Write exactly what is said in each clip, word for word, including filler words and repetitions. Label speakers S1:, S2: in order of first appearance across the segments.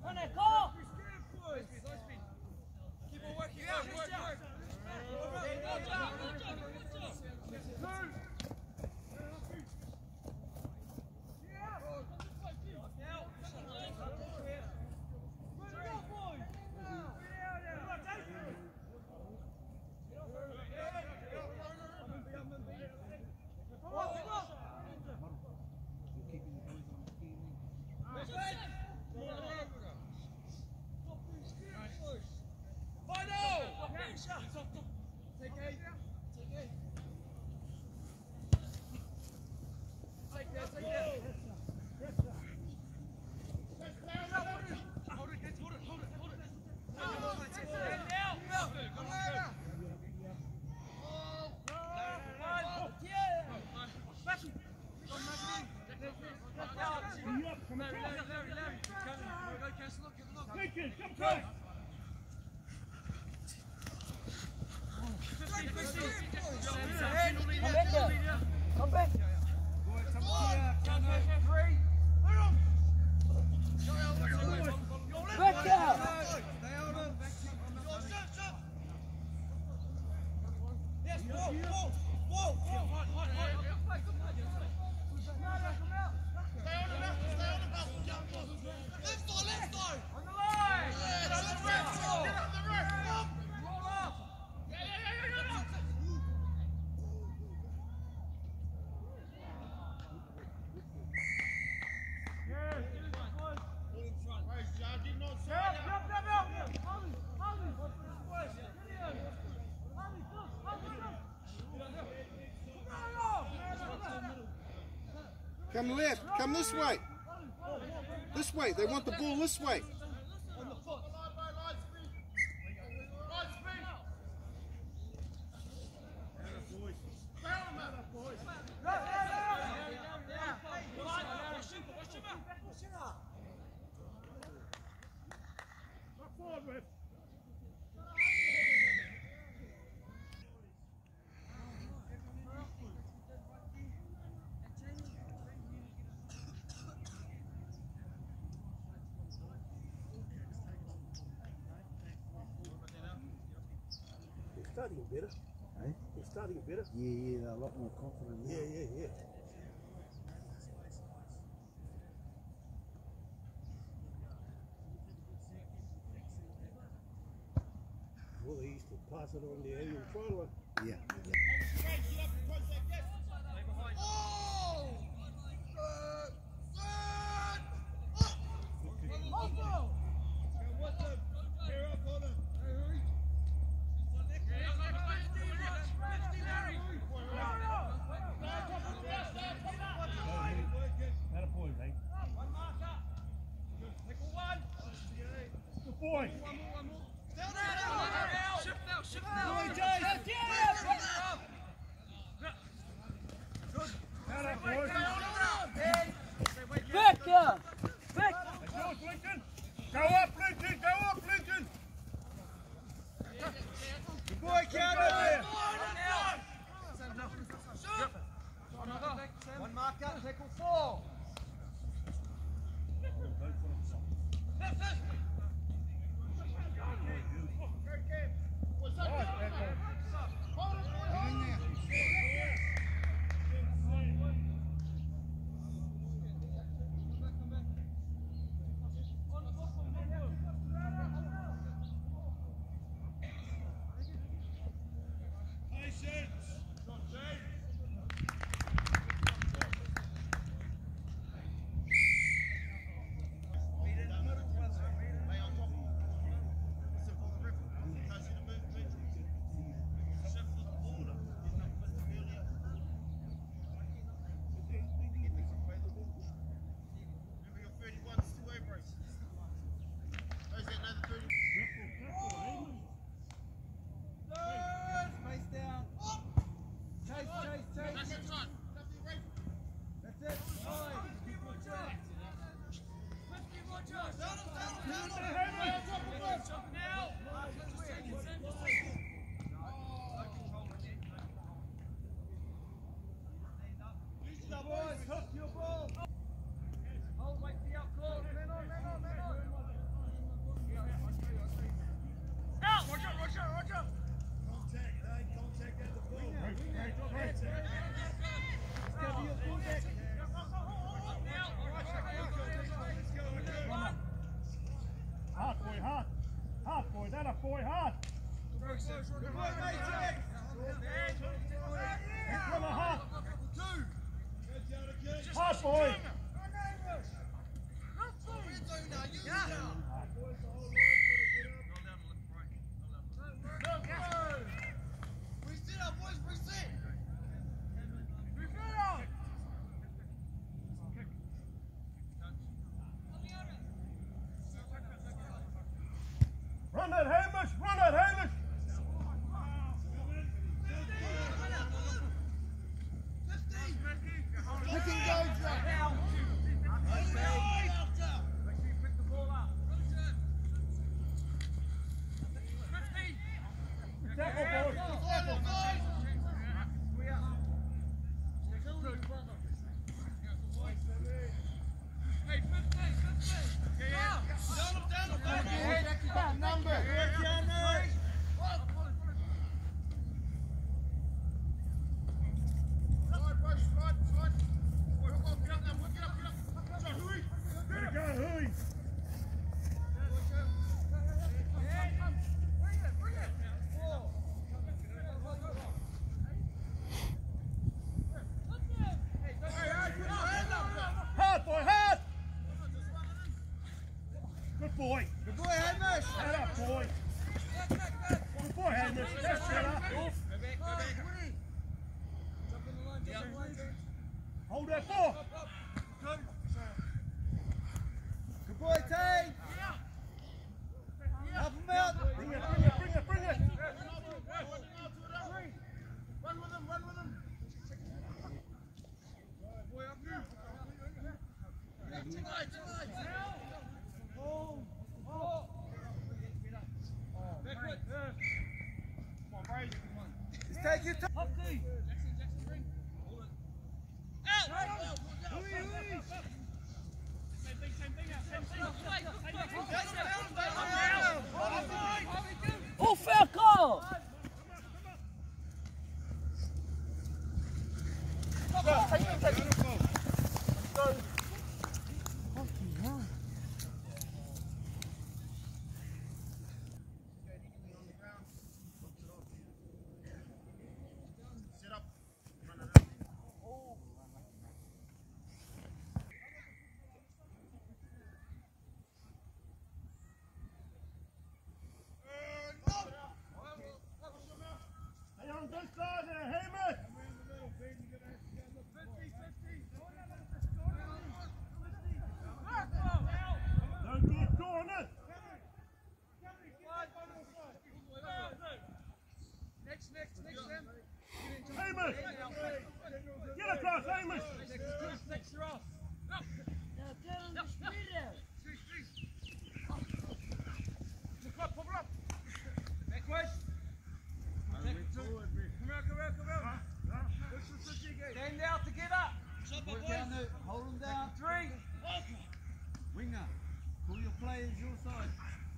S1: Come left. Come this way. This way. They want the ball this way.
S2: Starting better.
S3: Eh?
S2: They're starting better.
S3: Yeah, yeah, they're a lot more confident now.
S2: Yeah, yeah, yeah. Well, they used to pass it on the annual trial one.
S3: Yeah, yeah.
S2: Boy!
S4: Shift now, shift now!
S5: Back up! Back!
S2: Go up, Lincoln! Go up, Lincoln! Good boy, Cameron!
S4: One marker, tackle four!
S2: boy, hard. Come on, hard. Hard, boy. Run that Hamish! Run that Hamish! Tackle, boys! Boy.
S1: Good boy, Hamish.
S2: Head up, boy. Good boy, Hamish. That's set up. Hold that ball.
S1: Good boy, Tay. Help him out.
S2: Bring it, bring it, bring it, bring it.
S4: Run with him, run with him.
S1: Just take your time.
S5: Oh, fair call!
S2: Hey, on this side there, Hamish. Don't get cornered.
S4: Next, next, next, them.
S2: Hamish. Get across, Hamish.
S4: Next, you're off. Stand out to get up.
S1: Down there. Hold him down.
S4: Three.
S1: Winger. Pull your players your side.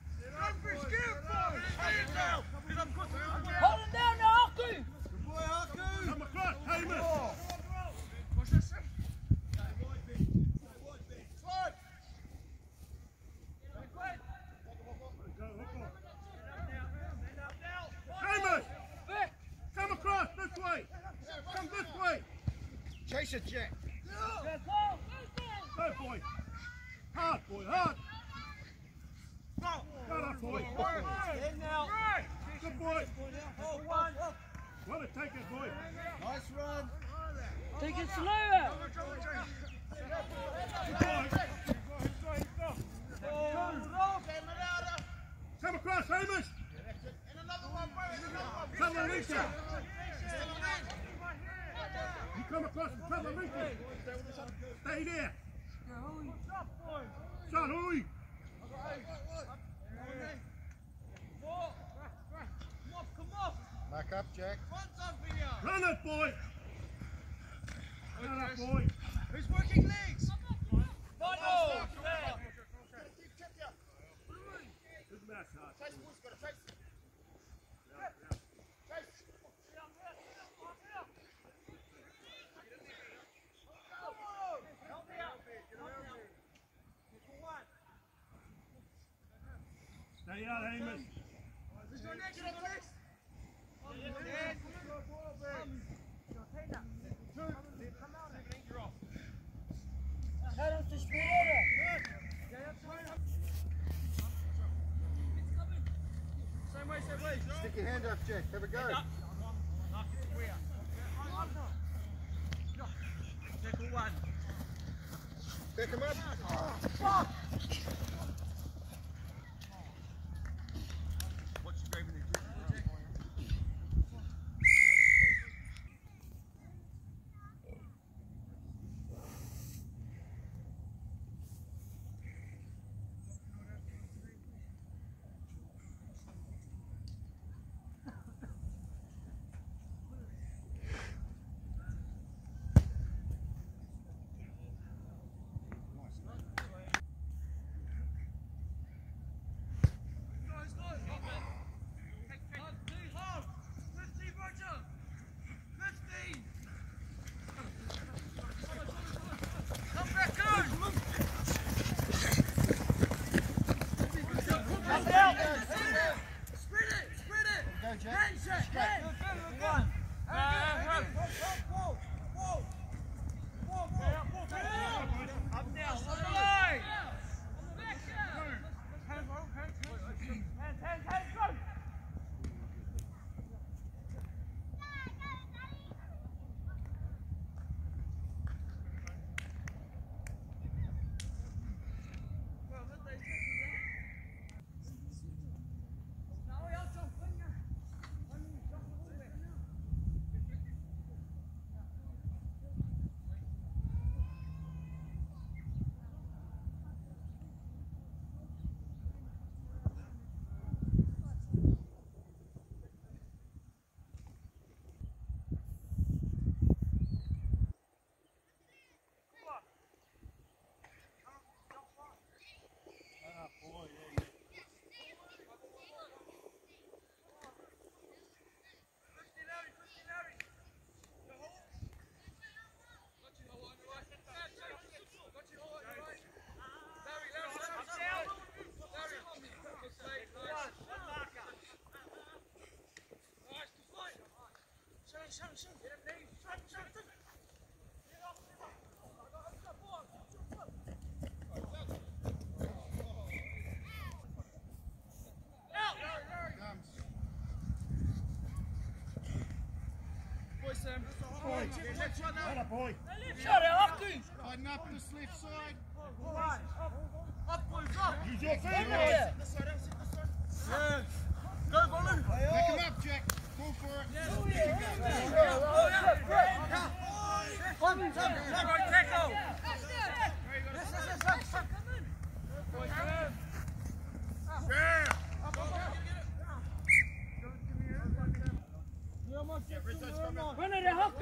S5: Hold him down now, Haku!
S1: Good boy, Haku.
S2: Come across, Hamish. Hamish.
S5: Vic!
S2: Come across this way. Come this way.
S1: Chase it, Jack.
S5: Fair call!
S2: Go, boy. Hard, boy, hard. Got up, boy.
S1: Stand now.
S2: Good boy.
S4: One.
S2: Well, take it, boy.
S1: Nice run.
S5: Take it slower!
S2: Good boy. Come across, Hamish. Cover Rita. You come across and cover Rita. Stay there. Shot, Hui.
S1: Back up, Jack.
S2: Run it, boy. Run it, boy.
S4: Who's working legs?
S2: Good match, Hart. Stay out, Hamish.
S5: Laat ons te spelen.
S4: Same way, same way.
S1: Stick your hand up, Jack. Have a go.
S4: Tackle one.
S1: Pick him up.
S4: Watch you grabbing it.
S2: Boy.
S5: Shut it, Aki.
S1: Tighten up this left side.
S2: Use your feet.
S5: Yeah.
S4: Go, Bolin.
S1: Pick him up, Jack. Go for it.
S4: Tackle.
S5: Run it, Aki.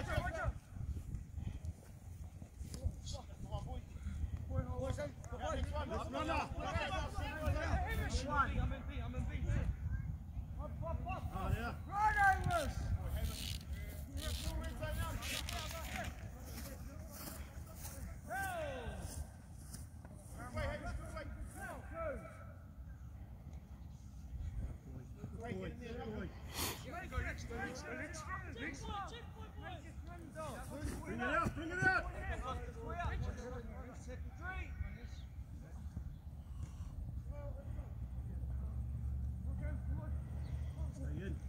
S2: Bring it out, bring it out. Stay in.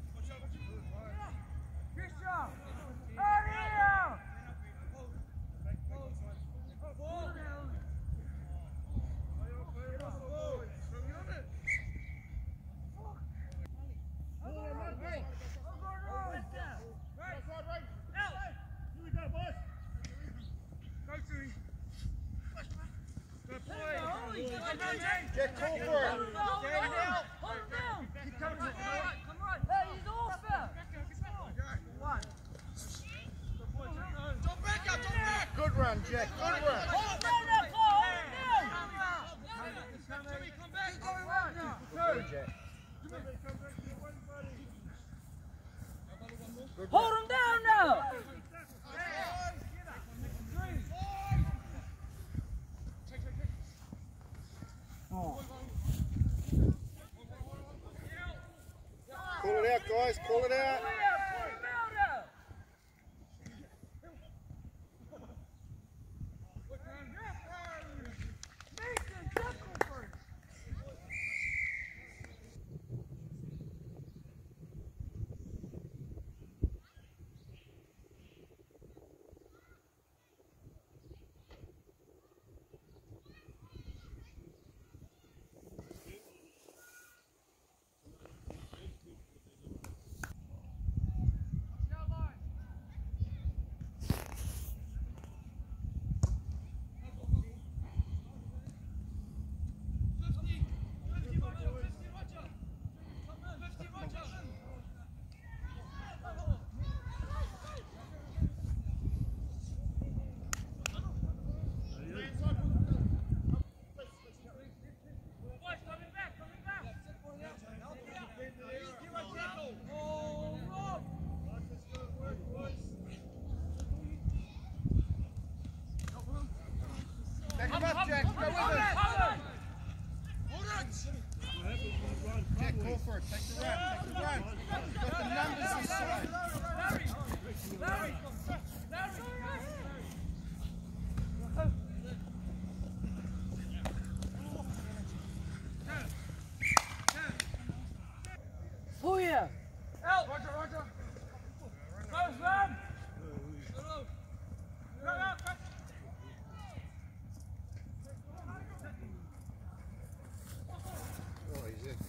S1: Jack, call for it.
S5: Hold him down. Hold him down. Come right. Hey, he's off there.
S1: Good run, Jack. Good run.
S5: Hold him down now, Cole. Hold him down.
S1: Good, Jack.
S5: Hold him down now. Oh.
S1: out, guys. Call it out. Take him up, Jack. Go with it. Jack, call for it. Take the run. Take the run. Got the numbers this side.
S5: Feuer! Out! Roger, Roger! Close, run!
S1: Oh, he's in.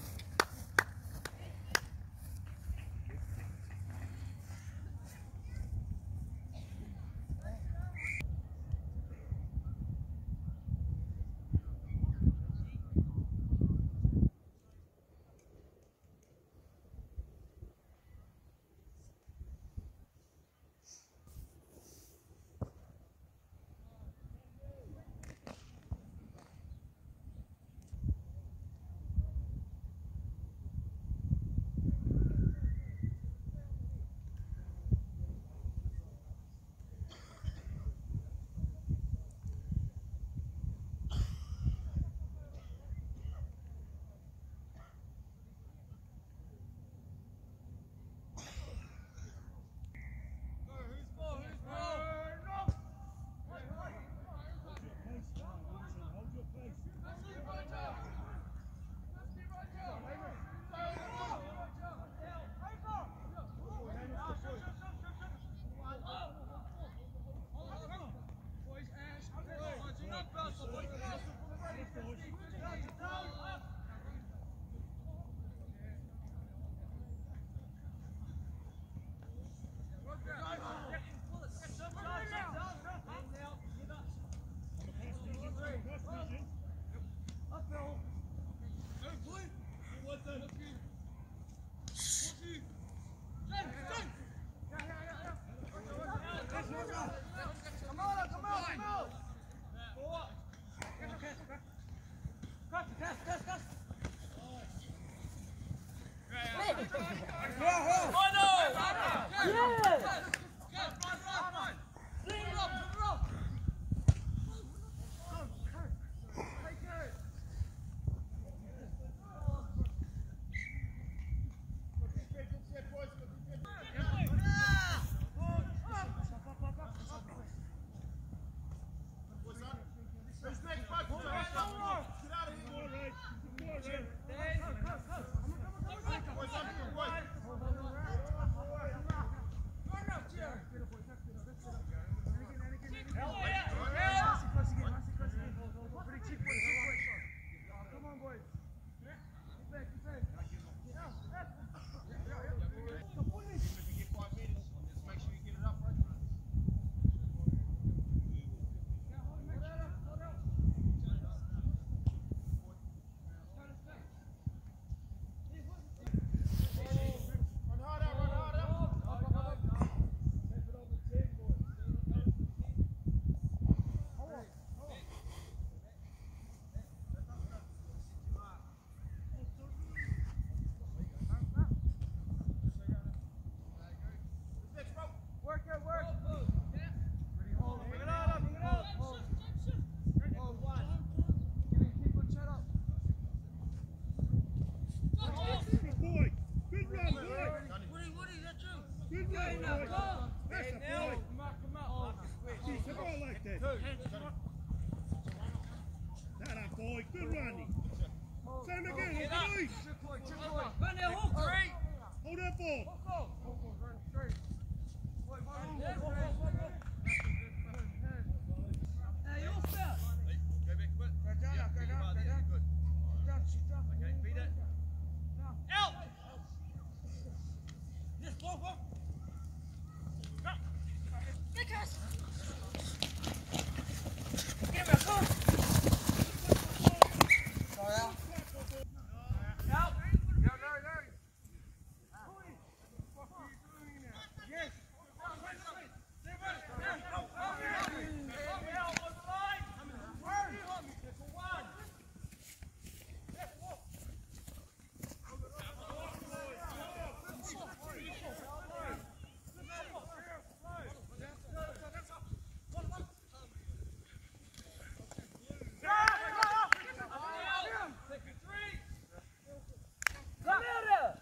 S1: Good
S5: Go
S1: run,
S5: now,
S1: boy.
S5: go.
S1: That's a
S4: Now,
S1: boy.
S4: come out, come out.
S1: Keep the ball like that. That a boy. Good running. Same again.
S4: Get
S1: Hold
S4: up.
S1: the lead.
S5: Run there, hook.
S4: Three.
S1: Hold that ball.
S5: Now you're fair.
S4: Go back a bit. Yeah, go down, go down. Good. Okay, beat it. Out. Yes, go, go.
S5: Give me a hook.
S4: Out. No, no, no. Yes.
S5: Come here.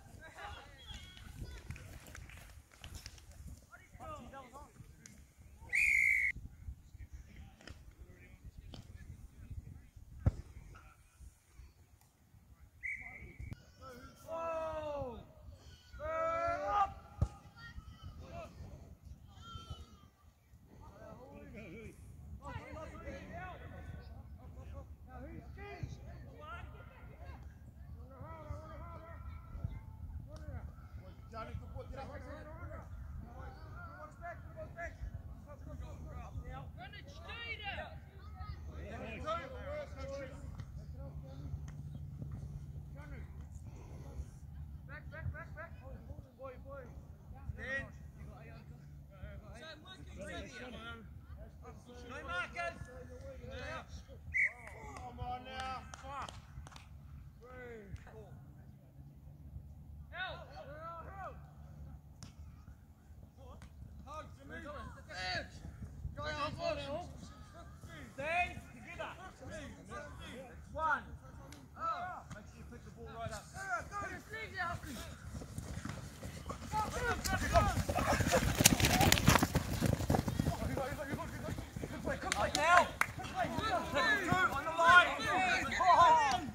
S5: Run it straight out.
S4: Stand. No markers.
S1: Come on now.
S4: Stand together. One. Make sure you pick the ball right up.
S5: Put your sleeves out.
S4: Now. Two on the line. Come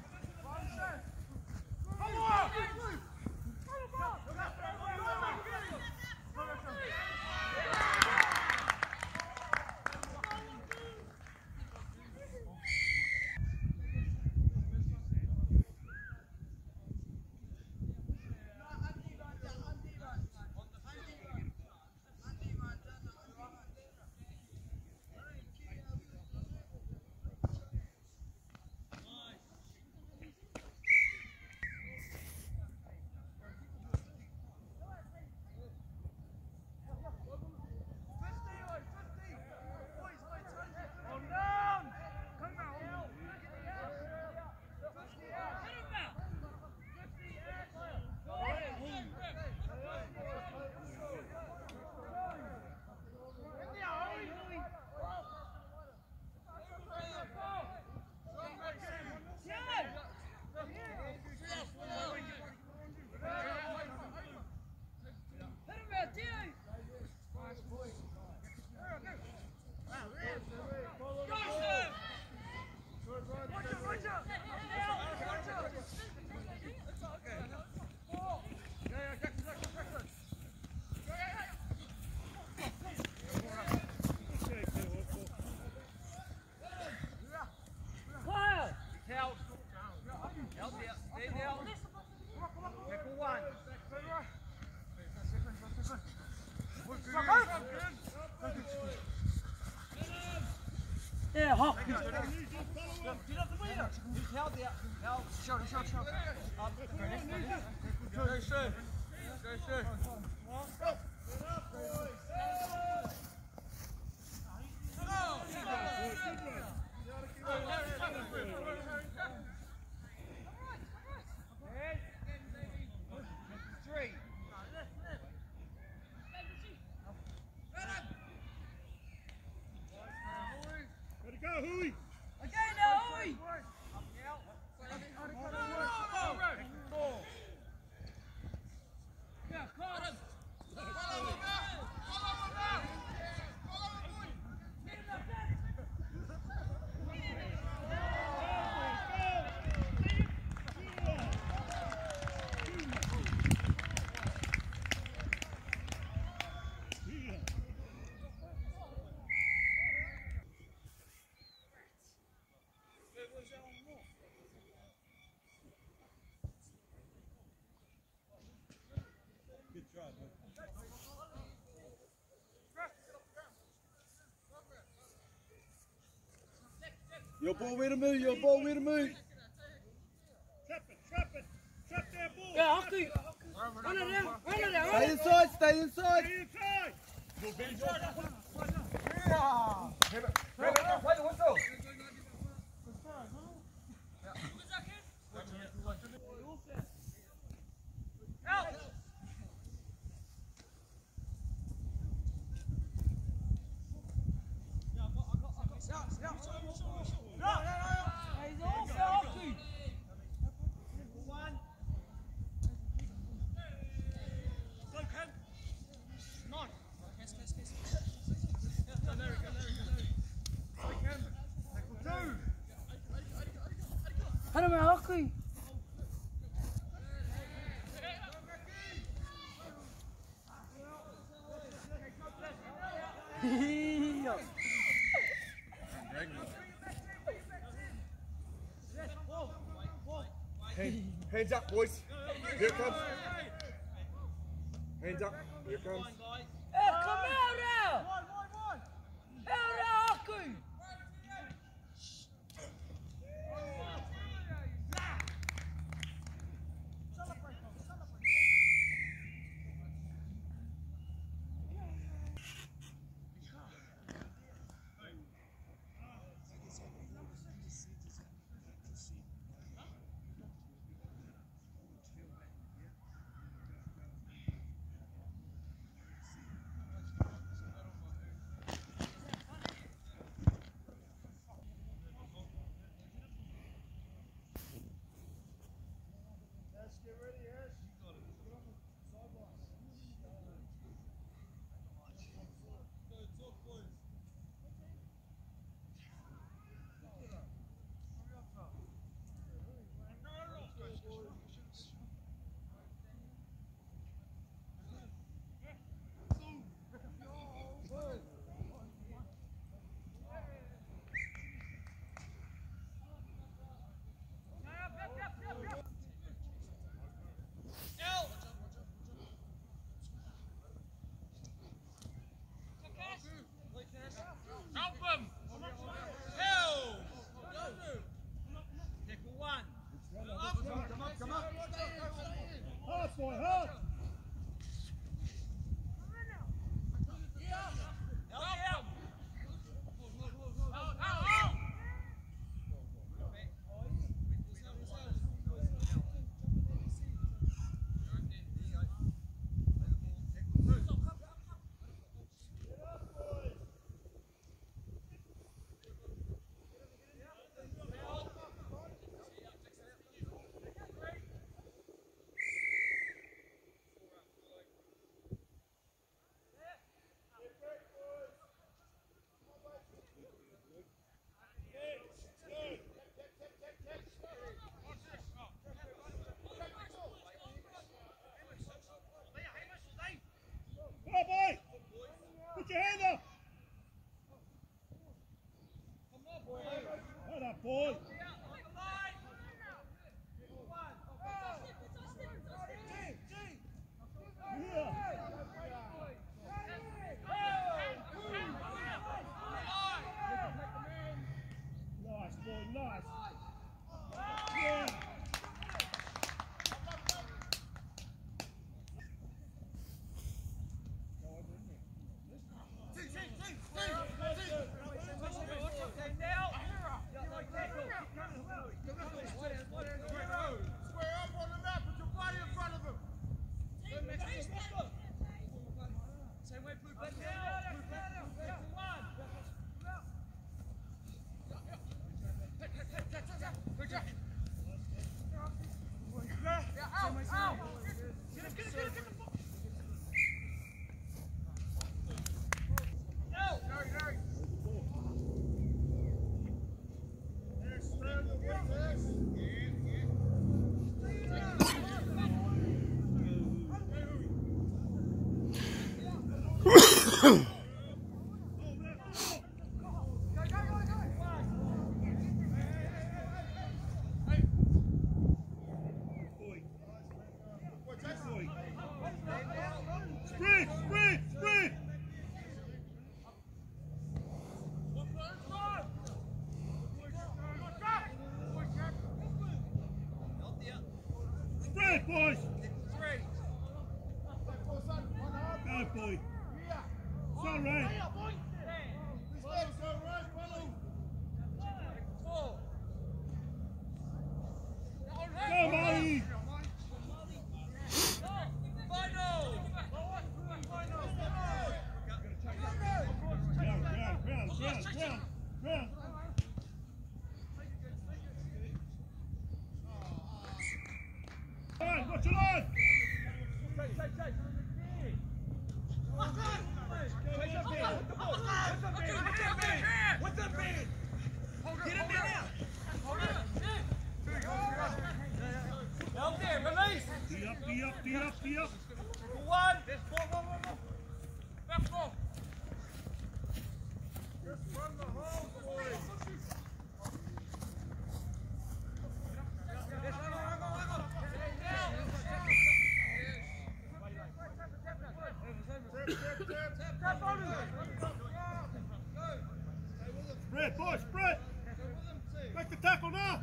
S5: Yeah, hop.
S4: Get up the winner. He's held there. Held. Shoulder, shoulder, shoulder. Up. Go next, go next. Go straight. Go straight. Three.
S1: Gotta go, Huey.
S5: Again now, Oi.
S4: Four.
S5: Yeah, Carter.
S3: Your ball, where to move, your ball, where to move.
S1: Trap it, trap it. Trap that ball.
S5: Yeah, Hockey. Run it down, run it down.
S3: Stay inside, stay inside.
S1: Stay inside.
S4: Play the whistle.
S5: He's off, Hockey. Hit him out, Hockey. Yeah.
S6: Hand, hands up, boys. Here it comes. Hands up. Here it comes.
S5: Hey, come out now. Out now, Hockey.
S1: Half, boy, half. Come on, boy. Put your hand up. Head up, boy. Nice, boy, nice. Yeah. Boy. Watch it on!
S4: Take, take, take. What's up, What's up, What's up, What's up, Get in there now! Help there, release!
S1: Be up, be up, be up, be up!
S4: One! Four, four, four, four! Back four! Just run the hole, boys!
S1: Spread, boys, spread! Make the tackle now!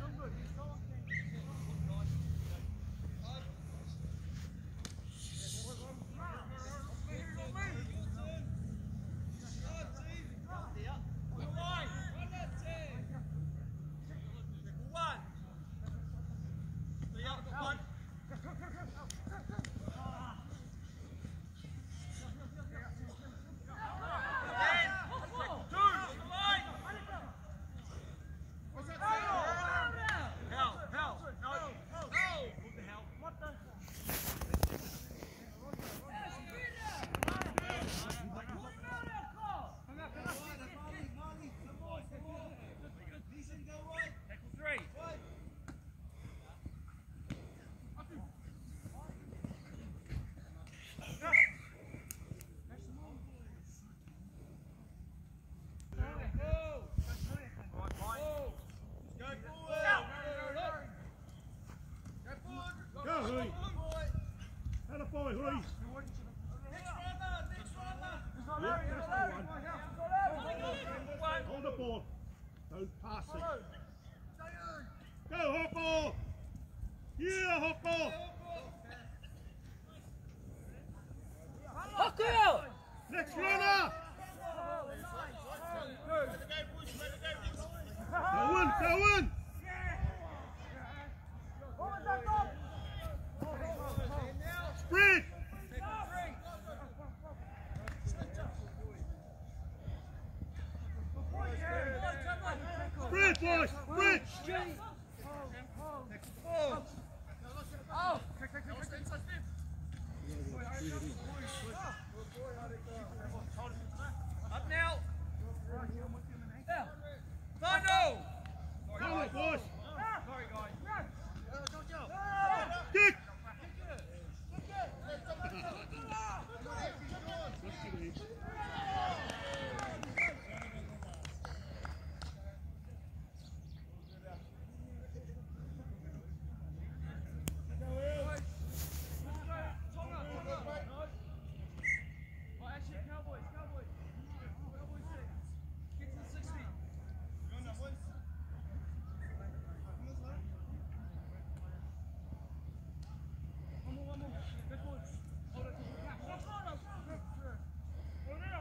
S1: Boy, Hui. Hold the ball. Don't pass it. Go, Hawkball! Yeah, Hawkball!